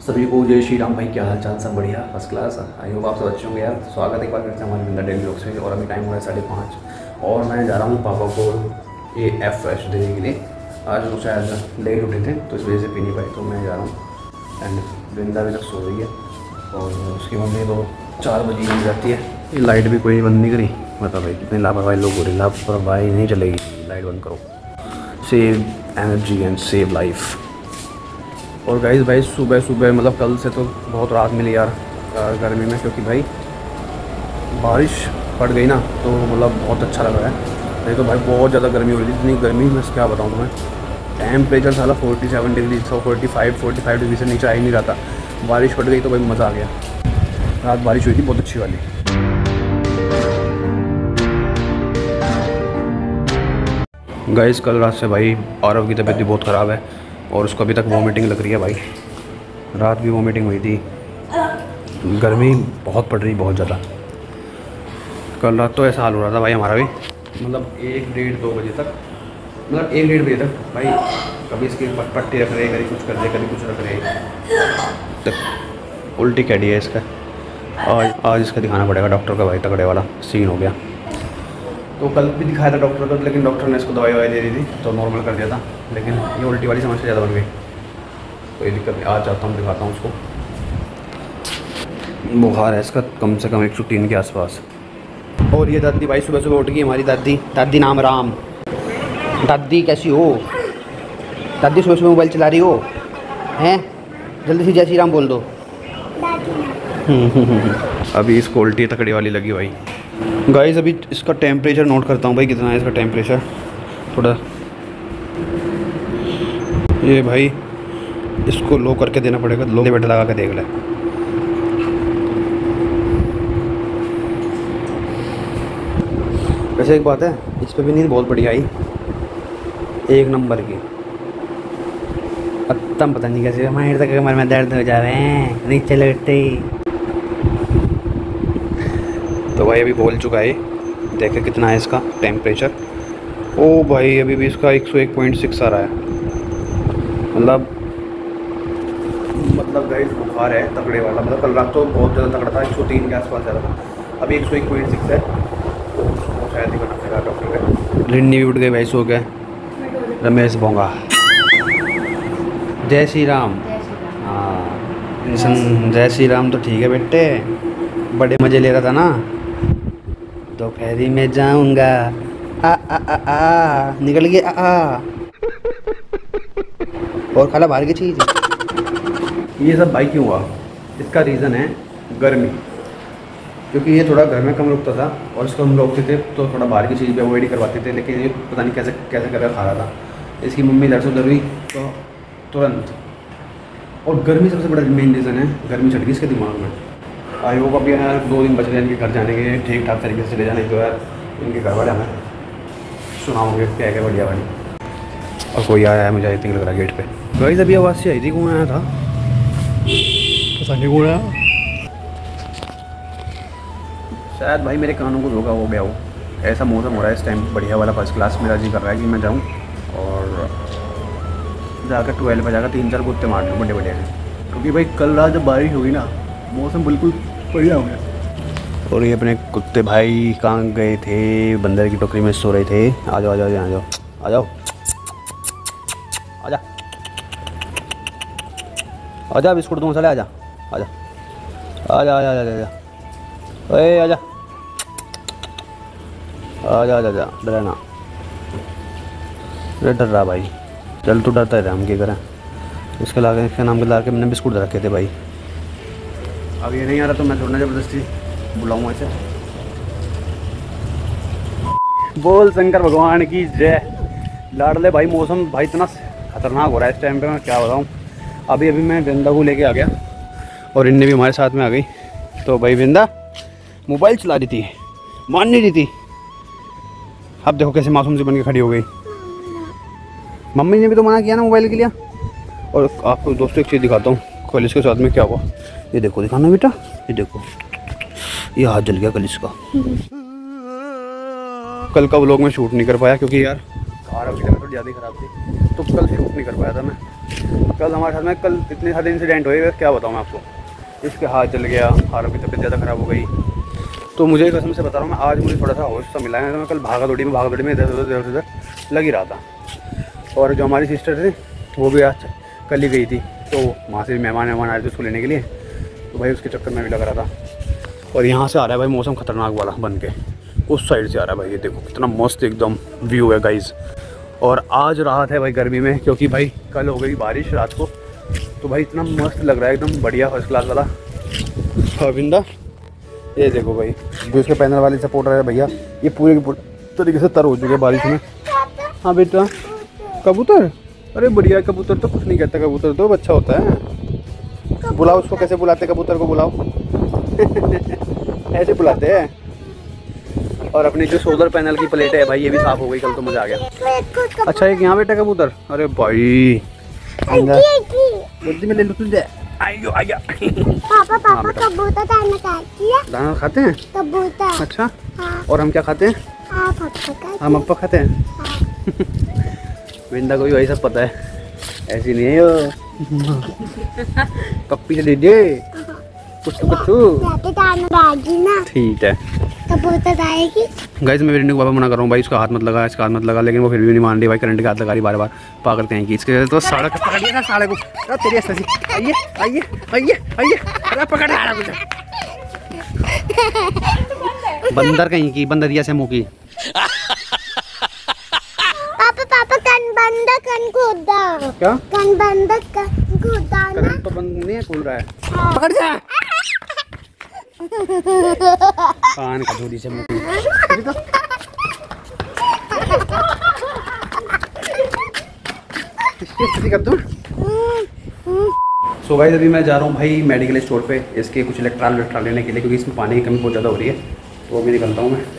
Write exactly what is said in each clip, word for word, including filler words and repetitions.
सभी को जय श्री राम भाई। क्या हाल चाल? सब बढ़िया, फर्स्ट क्लास। आई होप आप सब अच्छे होंगे यार। स्वागत है एक बार फिर से हमारे बिंदा डेली ब्लॉग्स में। और अभी टाइम हो रहा है साढ़े पाँच और मैं जा रहा हूँ पापा को ये एफ फ्रेश देने के लिए। आज वो शायद लेट उठे थे तो इस वजह से पी नहीं पाए, तो मैं जा रहा हूँ। एंड बिंदा अभी तक सो रही है और उसकी मम्मी तो चार बजे मिल जाती है। ये लाइट भी कोई बंद नहीं करी। मतलब भाई कितने लापरवाही लोग हो रहे। लापरवाही नहीं चलेगी, लाइट बंद करो। Save energy and save life. और गाइस भाई सुबह सुबह मतलब कल से तो बहुत राहत मिली यार गर्मी में, क्योंकि भाई बारिश पड़ गई ना तो मतलब बहुत अच्छा लग रहा है। नहीं तो भाई बहुत ज़्यादा गर्मी हो रही थी। इतनी गर्मी में क्या बताऊँ तुम्हें। टेम्परेचर साला फोर्टी सेवन डिग्री सौ forty five forty five degree से नीचे आ ही नहीं रहा था। बारिश पड़ गई तो भाई मज़ा आ गया। रात बारिश हुई थी बहुत अच्छी वाली। गाइस कल रात से भाई आरव की तबीयत भी बहुत ख़राब है और उसको अभी तक वॉमिटिंग लग रही है भाई। रात भी वॉमिटिंग हुई थी। गर्मी बहुत पड़ रही, बहुत ज़्यादा। कल रात तो ऐसा हाल हो रहा था भाई हमारा भी, मतलब एक डेढ़ दो बजे तक, मतलब एक डेढ़ बजे तक भाई कभी इसकी पट्टी रख रहे, कभी कुछ कर रहे, कभी कुछ रख रहे। तक उल्टी कैडी है इसका। आज आज इसका दिखाना पड़ेगा डॉक्टर का भाई, तगड़े वाला सीन हो गया। तो कल भी दिखाया था डॉक्टर को, लेकिन डॉक्टर ने इसको दवाई ववाई दे दी थी तो नॉर्मल कर दिया था। लेकिन ये उल्टी वाली समस्या ज़्यादा बन गई तो ये दिक्कत नहीं। आज जाता हूँ, दिखाता हूँ उसको। बुखार है इसका कम से कम एक सौ तीन के आसपास। और ये दादी भाई सुबह सुबह उठ गई हमारी दादी। दादी नाम राम। दादी कैसी हो? दादी सुबह सुबह मोबाइल चला रही हो हैं? जल्दी से जय श्री राम बोल दो। अभी इसको उल्टी तकड़ी वाली लगी भाई। गाइस अभी इसका टेम्परेचर नोट करता हूँ भाई, कितना है इसका टेम्परेचर। थोड़ा ये भाई इसको लो करके देना पड़ेगा। लो बेटा लगा के देख ले। वैसे एक बात है, इस पे भी नींद बहुत बढ़िया आई, एक नंबर की। पत्ता पता नहीं कैसे हमारे तक कमर में दर्द हो जा रहे हैं नीचे लेटते ही। तो भाई अभी बोल चुका है, देखे कितना है इसका टेम्परेचर। ओ भाई अभी भी इसका एक सौ एक पॉइंट सिक्स आ रहा है। मतलब मतलब गाइस बुखार है तगड़े वाला। मतलब कल रात तो बहुत ज़्यादा तगड़ा था, एक सौ तीन के आसपास ज़्यादा था। अभी एक सौ एक पॉइंट सिक्स है तो शायद ही करना पड़ेगा डॉक्टर का। रिन्नी भी उठ गए भाई, सो गए। रमेश भोंगा जय श्री राम। हाँ जय श्री राम तो ठीक है बेटे, बड़े मज़े ले रहा था ना। दोपहरी में जाऊंगा आ आ आ आ निकल गया आ आ। और खाला बाहर की चीज़। ये सब भाई क्यों हुआ? इसका रीज़न है गर्मी, क्योंकि ये थोड़ा घर में कम रुकता था और इसको हम रोकते थे तो थोड़ा बाहर की चीज़ भी अवॉइड करवाते थे। लेकिन ये पता नहीं कैसे कैसे करके खा रहा था। इसकी मम्मी लड़ से उधर हुई तो तुरंत। और गर्मी सबसे बड़ा मेन रीज़न है, गर्मी चढ़ गई इसके दिमाग में। आई होप अभी यार दो दिन बच रहे हैं इनके घर जाने के, ठीक ठाक तरीके से ले जाने को यार। इनके घर वाले हमें सुनाओगे क्या क्या बढ़िया वाली। और कोई आया है मुझे आई थिंक लग रहा है गेट पे। गाइस अभी आवाज़ से आई थी, कौन आया था पता नहीं कौन आया। शायद भाई मेरे कानों को धोखा हो गया हो। ऐसा मौसम हो रहा है इस टाइम बढ़िया वाला, फर्स्ट क्लास। मेरा जी कर रहा है कि मैं जाऊँ और जाकर ट्वेल्व पर जाकर तीन चार कुत्ते मार लूँ बड़े बड़े हैं। क्योंकि भाई कल रात जब बारिश हुई ना मौसम बिल्कुल बढ़िया हो गया। और ये अपने कुत्ते भाई कहाँ गए थे? बंदर की टोकरी में सो रहे थे। आ जाओ आ जाओ आ जाओ आ जाओ आ जा आ जा बिस्कुट दूँ चले। आ जा आ जा आ जा आ जा आ जा ओए आ जा आ जा आ जा डरना। अरे डर रहा भाई, चल तू डरता है हम क्या करें। इसके लाके इसके नाम के ला के मैंने बिस्कुट रखे थे भाई। अब ये नहीं आ रहा तो मैं थोड़ा ज़बरदस्ती बुलाऊंगा इसे। बोल शंकर भगवान की जय। लाडले भाई मौसम भाई इतना खतरनाक हो रहा है इस टाइम पे, मैं क्या बताऊँ। अभी अभी मैं वृंदा को लेके आ गया और इनने भी हमारे साथ में आ गई। तो भाई वृंदा मोबाइल चला रही थी, मान नहीं रही थी। अब देखो कैसे मासूम से बन के खड़ी हो गई। मम्मी ने भी तो मना किया ना मोबाइल के लिए। और आपको दोस्तों एक चीज़ दिखाता हूँ कल इसके साथ में क्या हुआ। ये देखो, दिखाना बेटा, ये देखो ये हाथ जल गया कल इसका। कल का व्लॉग में शूट नहीं कर पाया क्योंकि यार कार अभी तक तो ज़्यादा ही ख़राब थी, तो कल शूट नहीं कर पाया था मैं। कल हमारे साथ में कल इतने सारे इंसिडेंट हुए, क्या बताऊँ मैं आपको। इसके हाथ जल गया, हारों की तबीयत ज़्यादा ख़राब हो गई। तो मुझे कसम से बता रहा हूँ मैं, आज मुझे थोड़ा सा होश सा मिला है। तो मैं कल भागा दौड़ी में भागा दौड़ी में इधर उधर इधर उधर लग ही रहा था। और जो हमारी सिस्टर थी वो भी आज कल ही गई थी, तो वहाँ से भी मेहमान मेहमान आए थे उसको लेने के लिए, तो भाई उसके चक्कर में भी लग रहा था। और यहाँ से आ रहा है भाई मौसम खतरनाक वाला बन के, उस साइड से आ रहा है भाई। ये देखो कितना मस्त एकदम व्यू है गाइज़। और आज राहत है भाई गर्मी में, क्योंकि भाई कल हो गई बारिश रात को, तो भाई इतना मस्त लग रहा है एकदम बढ़िया फर्स्ट क्लास वाला। अविंदा ये देखो भाई, जो इसके पैनल वाली सपोर्टर है भैया, ये पूरे पूरे तरीके से तर हो चुके हैं बारिश में। हाँ बेटा, कबूतर, अरे बढ़िया कबूतर तो कुछ नहीं कहता, कबूतर तो अच्छा होता है। बुलाओ उसको, कैसे बुलाते कबूतर को, बुलाओ ऐसे बुलाते हैं। और अपनी जो सोलर पैनल की प्लेट है भाई, ये भी साफ़ हो गई कल, तो मज़ा आ गया। अच्छा एक यहाँ बेटा कबूतर, अरे भाई में ले लो तुझे। आइयो आइया पापा पापा कबूतर दाना खाती है, दाना खाते हैं कबूतर। अच्छा हाँ। और हम क्या खाते हैं? आप खाते हम अप्पा खाते हैं। हाँ। विंदा को भी वही सब पता है, ऐसी नहीं है यो। पप्पी से दे दे कुछ कुछ ना, ठीक है कबूतर आएगी। गाइस मैं विंदा को बाबा मना कर रहा हूँ भाई, इसका हाथ मत लगा, इसका हाथ मत लगा, लेकिन वो फिर भी नहीं मान रही भाई। करंट के हाथ लगा रही बार बार, पागल कहीं की। इसके तो साड़ा का पकड़ लिया ना, साड़े को तेरी ऐसी। आइए आइए आइए आइए, अरे पकड़ रहा कुछ बंदर कहीं की, बंदरिया से मुँह की। पापा पापा कन बंद कन खोदा, क्या कन बंद कन खोदा ना, करंट तो बंद नहीं है, खुल रहा है। पकड़ जा कान का धूरी से मुँह की। कर दूं। सो गाइस अभी मैं जा रहा हूँ भाई मेडिकल स्टोर पे, इसके कुछ इलेक्ट्रॉल विलेक्ट्रॉल लेने के लिए, क्योंकि इसमें पानी की कमी बहुत ज़्यादा हो रही है। तो अभी निकलता हूँ मैं।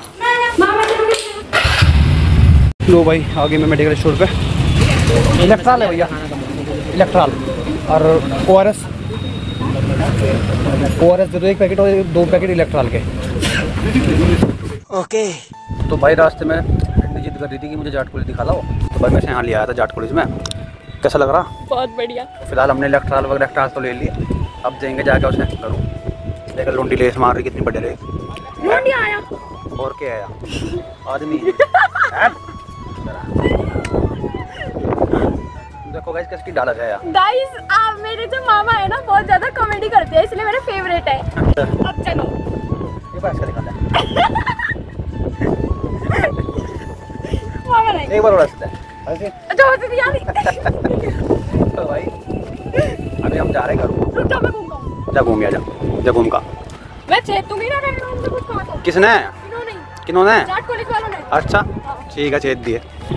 लो भाई आगे मैं मेडिकल स्टोर पे इलेक्ट्रॉल है भैया, इलेक्ट्रॉल और O R S, O R S दे दो एक पैकेट, और दो पैकेट इलेक्ट्रॉल के। ओके तो भाई रास्ते में जिद कर रही थी कि मुझे जाट कॉलेज दिखा लो, तो भाई मैं यहाँ ले आया था जाट कॉलेज में। कैसा लग रहा? बहुत बढ़िया। फिलहाल हमने इलेक्ट्रॉल वगैरह इलेक्ट्रॉल तो ले लिए, अब जाएंगे जाके उसे करूँ। देखा लुंडी लेस मार रही कितनी बढ़िया रही। लुंडी आया और क्या आया आदमी। देखो गाइस किसकी डाला है यार। गाइस आप मेरे जो मामा है ना बहुत ज्यादा कॉमेडी करते हैं, इसलिए मेरे फेवरेट है। अब चलो ये बात इसका दिखाता है। मामा नहीं एक बार और हंसता है ऐसे जो होती थी यार। तो भाई अभी हम जा रहे हैं घर। रुक जा मैं घूमता हूं। जा घूम, जा जा घूम का। मैं छेद दूंगी ना, मैं उनसे कुछ कहा था। किसने? इन्होंने किन्होंने? जाट कॉलेज वालों ने। अच्छा ठीक है छेद दिए।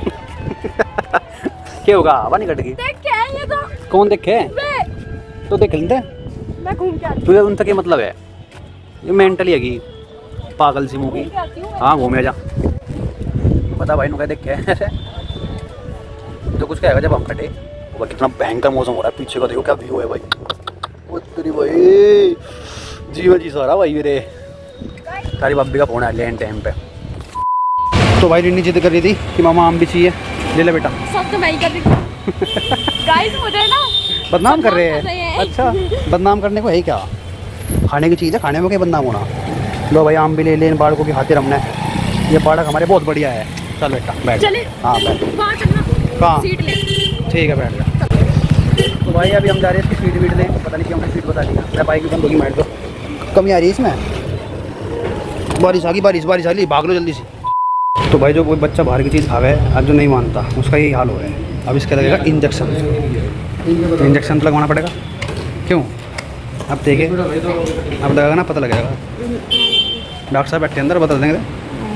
क्या होगा, हवा नहीं कटेगी। देख के है ये तो। कौन देखे? मैं तो देख लेते। मैं घूम के आती तुझे उनसे क्या मतलब है? ये मेंटली है कि पागल सी मूवी। हूं। हाँ घूमे जा, पता भाई नु क्या देख के तो कुछ कहेगा जब हम कटे। वो कितना भयंकर मौसम हो रहा है, पीछे का देखो क्या व्यू है भाई। वो तेरी भाई जीवन जी सारा भाई मेरे। तारी बब्बी का फोन आ लिया टाइम पे। तो भाई रिन्नी जिद कर रही थी कि मामा आम भी चाहिए, ले ले बेटा। सब तो मैं ही कर रही हूं। गाइस मुझे ना बदनाम कर रहे कर रहे हैं। हैं। अच्छा बदनाम करने को है क्या, खाने की चीज़ है, खाने में क्या बदनाम होना। लो भाई आम भी ले ले, इन बाड़कों की खातिर हमने। ये बाड़क हमारे बहुत बढ़िया है। चल बेटा बैठ। चले हाँ बैठ। वहां चलना, कहाँ? सीट ले। ठीक है बैठ जा। तो भाई अभी हम जा रहे हैं इसकी सीट वीट लें, पता नहीं क्यों हमने सीट बता दी। मैं बाइक भी बंद होगी, माइट दो कमी आ रही है इसमें। बारिश आ गई, बारिश बारिश आ गई, भाग लो जल्दी से। तो भाई जो कोई बच्चा बाहर की चीज़ खावे आज जो नहीं मानता, उसका यही हाल हो रहा है। अब इसका लगेगा इंजेक्शन। इंजेक्शन तो लगवाना पड़ेगा। क्यों? अब देखें, अब लगेगा ना, पता लगेगा। डॉक्टर साहब बैठे अंदर, बता देंगे।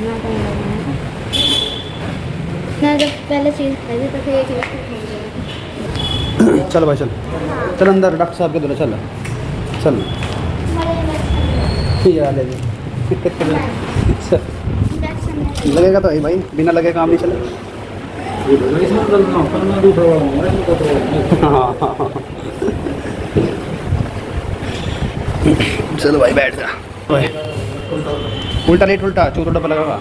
पहले चीज चल भाई चल चल अंदर, डॉक्टर साहब के दौरे चल चल। यार ले लगेगा तो भाई, बिना लगे काम नहीं चले। चलो भाई बैठ जा। उल्टा लेट, उल्टा चूत उल्टा लगा।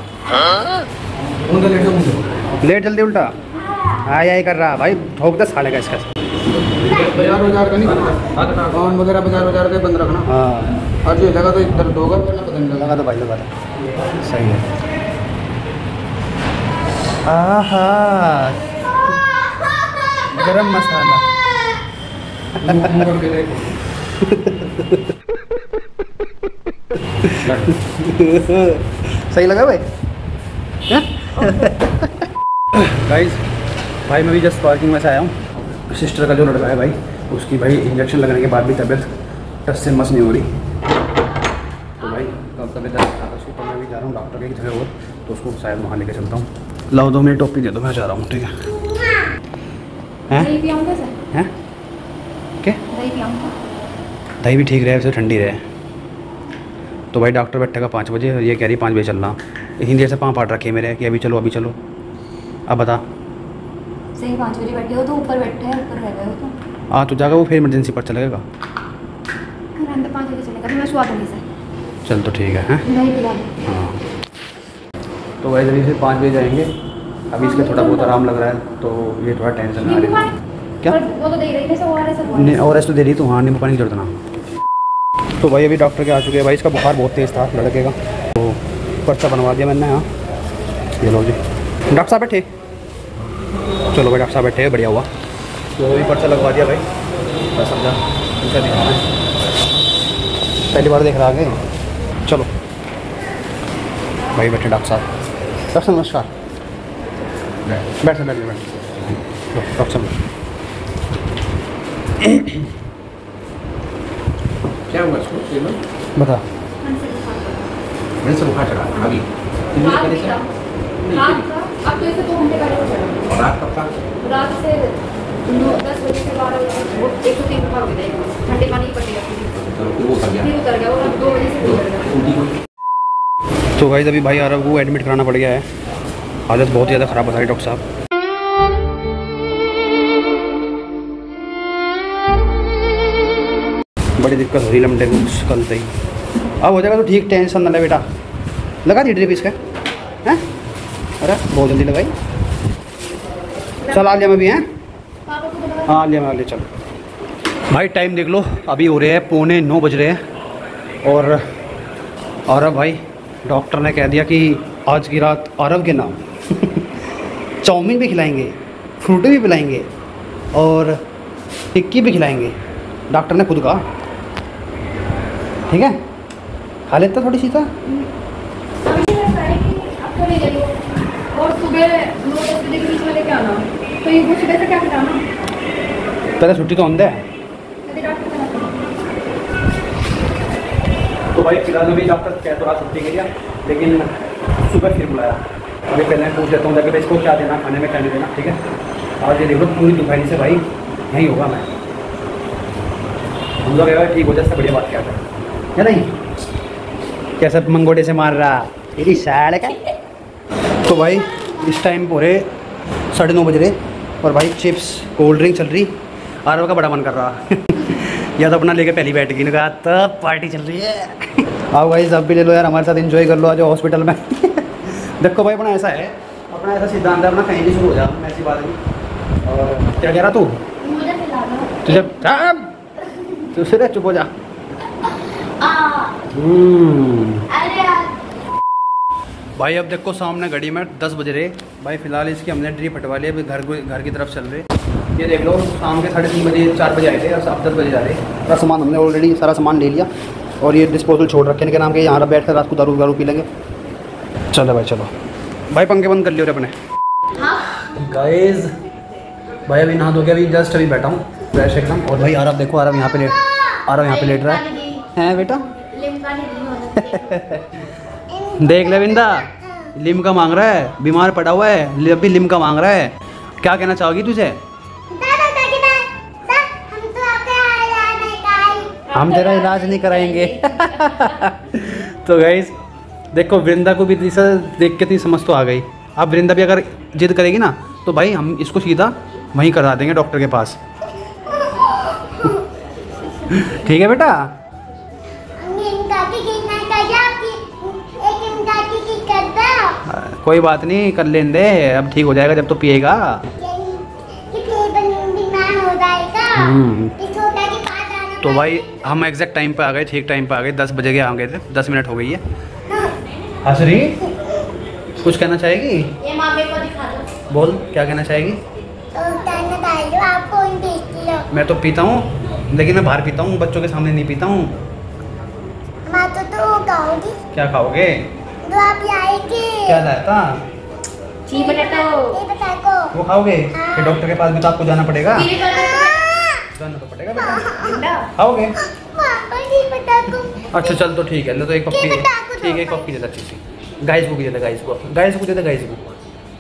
लेट जल्दी उल्टा। आय आय कर रहा भाई, ठोक दे साले का इसका। बाजार बाजार का नहीं करता, अकाउंट वगैरह बाजार बाजार का बंद रखना। हाँ और जो लगा तो दर्द होगा वरना पता नहीं लगा। लगा तो भाई लगा था, सही है। आहा गरम मसाला। मुंह के देखो। सही लगा भाई? गाइस भाई मैं भी जस्ट पार्किंग में से आया हूँ। सिस्टर का जो लड़का है भाई, उसकी भाई इंजेक्शन लगने के बाद भी तबीयत टस से मस नहीं हो रही। तो भाई कब तबीयत उसको तो मैं भी जा रहा हूँ डॉक्टर के जगह और, तो उसको शायद वहाँ लेके चलता हूँ। लाओ दो मेरी टोपी दे दो, मैं जा रहा हूँ। ठीक है हैं हैं क्या? दही भी ठीक रहे, वैसे ठंडी रहे। तो भाई डॉक्टर बैठेगा पाँच बजे, ये कह रही पाँच बजे चलना। इतनी देर से पाँव पाट रखे मेरे कि अभी चलो अभी चलो। अब बता सही पाँच बजे बैठे हो तो ऊपर बैठे हैं, ऊपर रह गए हो तो हाँ तो जाएगा वो, फिर इमरजेंसी पर चलेगा। पाँच बजे चलेगा, मैं सुहा दूँगी सर। चल तो ठीक है हैं। नहीं पिला दो। हाँ तो भाई जल्दी से पाँच बजे जाएंगे। अभी इसका थोड़ा बहुत आराम लग रहा है, तो ये थोड़ा टेंशन में आ रही है। क्या? वो तो दे रही थी नहीं और ऐसे तो दे रही, तो हाँ नींबू पानी की जरूरत ना। तो भाई अभी डॉक्टर के आ चुके हैं भाई। इसका बुखार बहुत तेज़ था लड़के का, तो पर्चा बनवा दिया मैंने। हाँ ये लो जी डॉक्टर साहब बैठे। चलो भाई डॉक्टर साहब बैठे, बढ़िया हुआ। तो अभी पर्चा लगवा दिया भाई, बस समझा उनका दिखाना है। पहली बार देख रहा आगे। चलो भाई बैठे डॉक्टर साहब। डॉक्टर साहब नमस्कार। बैठ बैठ बैठ डॉक्टर साहब। क्या हुआ इसको? ये लो। बता। मेरे से बुखार चढ़ा अभी। अब तो इसे दो घंटे पहले हो चला। और रात कब था? रात से नौ दस बजे से बारह बजे वो एक सौ तीन बुखार हो गया था। ठंडे पानी पड़ेगा फिर वो कर गया। फिर उतर गया, वो दो बजे से उतर गया। तो गाइस अभी भाई आरव को एडमिट कराना पड़ गया है। हालत बहुत ज़्यादा ख़राब बता रही डॉक्टर साहब। बड़ी दिक्कत हो रही लमटे को कल से ही। अब हो जाएगा तो ठीक, टेंशन ना ले बेटा। लगा दी ड्रिप इसका हैं? अरे बहुत जल्दी लगाई। चल आ लिया मैं भी हैं। हाँ लिया मैं आ लिया। चल भाई टाइम देख लो, अभी हो रहे हैं पौने नौ बज रहे हैं। और आरव भाई डॉक्टर ने कह दिया कि आज की रात आरव के नाम चाउमीन भी खिलाएंगे, फ्रूटी भी पिलाएंगे और टिक्की भी खिलाएंगे। डॉक्टर ने खुद कहा। ठीक है खा लेता थोड़ी सी था। और सुबह नौ दस बजे के बीच में लेके आना, तो ये वो सुबह से क्या खिलाना? पहले छुट्टी तो अंदर है। तो भाई फिलहाल अभी डॉक्टर कह तो रहा छुट्टी के लिए, लेकिन सुबह फिर बुलाया। अभी पहले मैं पूछ लेता हूँ जाके भाई इसको क्या देना, खाने में क्या नहीं देना। ठीक है आज ये देखो पूरी दोपहर से भाई यहीं होगा। मैं हम लोग अगर ठीक हो जाए बढ़िया बात क्या है नहीं? कैसा मंगोटे से मार रहा तेरी साड़ का। तो भाई इस टाइम पूरे साढ़े नौ बज रहे और भाई चिप्स कोल्ड ड्रिंक चल रही। आरव का बड़ा मन कर रहा या तो अपना लेके पहली बैठ गई, कहा तब पार्टी चल रही है। आओ भाई सब भी ले लो यार, हमारे साथ एंजॉय कर लो आज हॉस्पिटल में। देखो भाई अपना ऐसा है, अपना ऐसा सिद्धांत है, अपना कहीं भी शुरू हो जा, ऐसी बात नहीं। और क्या कह रहा तू? तुझे दूसरे चुप हो जा। भाई अब देखो सामने घड़ी में दस बज रहे भाई। फिलहाल इसकी हमने ड्रिप हटवा ली, अभी घर घर की तरफ चल रहे। ये देख लो शाम के साढ़े तीन बजे चार बजे आए थे और अब दस बजे जा रहे। सारा सामान हमने ऑलरेडी सारा सामान ले लिया और ये डिस्पोजल छोड़ रखे इनके नाम के। यहाँ बैठ कर रात को दारू दारू पी लेंगे। चलो भाई चलो भाई पंखे बंद कर लियो रे अपने। गाइस भाई अभी नहा धो के अभी जस्ट अभी बैठा हूँ फ्रेश एकदम। और भाई आरव देखो, आरव यहाँ पे लेट आरव यहाँ पे लेट रहा है हैं बेटा। देख ले बिंदा लिमका मांग रहा है, बीमार पड़ा हुआ है अभी लिमका मांग रहा है। क्या कहना चाहोगी तुझे? हम तेरा इलाज नहीं कराएंगे। तो गाइस देखो वृंदा को भी देख के ती समझ तो आ गई। अब वृंदा भी अगर जिद करेगी ना तो भाई हम इसको सीधा वहीं करा देंगे डॉक्टर के पास। ठीक है बेटा? कोई बात नहीं कर लेंगे, अब ठीक हो जाएगा जब तो पिएगा। हम्म। इस छोटा के पास आना तो भाई हम एग्जैक्ट टाइम पे आ गए, ठीक टाइम पे आ गए, दस बजे के आ गए थे, दस मिनट हो गई है। हसरी कुछ कहना चाहेगी? ये मामे को दिखा दो। बोल, क्या कहना चाहेगी? तो उतारना डाल दो, आप कौन पीती हो? मैं तो पीता हूँ, लेकिन मैं बाहर पीता हूँ, बच्चों के सामने नहीं पीता हूँ। मैं तो तो खाओगी क्या खाओगे? तो आप लाएगी क्या लाया था? जी बटाटो। ये बता को वो खाओगे? फिर डॉक्टर के पास भी तो आपको जाना पड़ेगा। फिर जाना तो पड़ेगा बेटा। अंडा। खाओगे? पापा जी बता को अच्छा चल तो ठीक है, ले तो एक कप ये पी। बता को ठीक है, एक दो कप पी देता, ठीक है। गाइस को भी देता, गाइस को गाइस को देता, गाइस को।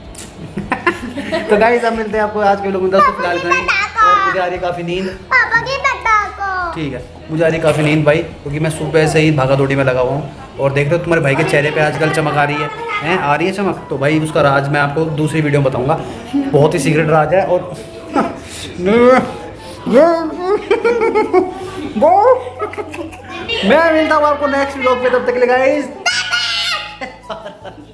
तो गाइस अब मिलते हैं आपको आज के लोग में दोस्तों, फिलहाल इतना ही। और मुझे आ रही है काफ़ी नींद। पापा की बता को ठीक है, मुझे आ रही काफ़ी नींद भाई, क्योंकि मैं सुबह से ही भागा दौड़ी में लगा हुआ हूँ। और देख रहे हो तुम्हारे भाई के चेहरे पे आजकल चमक आ रही है, हैं आ रही है चमक। तो भाई उसका राज मैं आपको दूसरी वीडियो में बताऊँगा, बहुत ही सीक्रेट राज है। और मैं मिलता हूँ आपको नेक्स्ट व्लॉग पे, तब तक के लिए गाइस